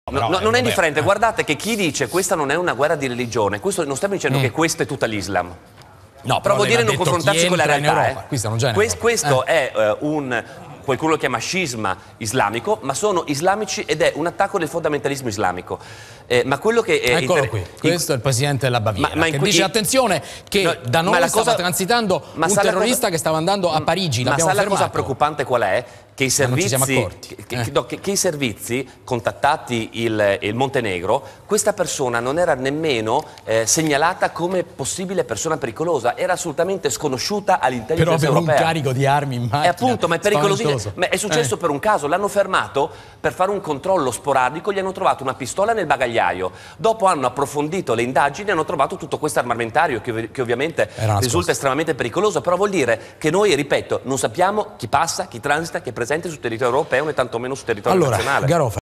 Non è indifferente, guardate che chi dice questa non è una guerra di religione, questo non stiamo dicendo che questo è tutta l'Islam. No, però vuol dire non confrontarsi con la realtà. Questo è qualcuno lo chiama scisma islamico, ma sono islamici ed è un attacco del fondamentalismo islamico. Ma quello che eccolo qui, questo è il presidente della Baviera che dice attenzione che da noi stava transitando un terrorista che stava andando a Parigi. Ma sa la cosa preoccupante qual è? Che i servizi, contattati il Montenegro, questa persona non era nemmeno segnalata come possibile persona pericolosa, era assolutamente sconosciuta all'intelligence europea. Però per un carico di armi in macchina. Appunto, ma è pericolosissimo. Ma è successo per un caso, l'hanno fermato per fare un controllo sporadico, gli hanno trovato una pistola nel bagagliaio. Dopo hanno approfondito le indagini e hanno trovato tutto questo armamentario che ovviamente risulta estremamente pericoloso, però vuol dire che noi, ripeto, non sappiamo chi passa, chi transita, chi è presente sul territorio europeo né tantomeno sul territorio nazionale.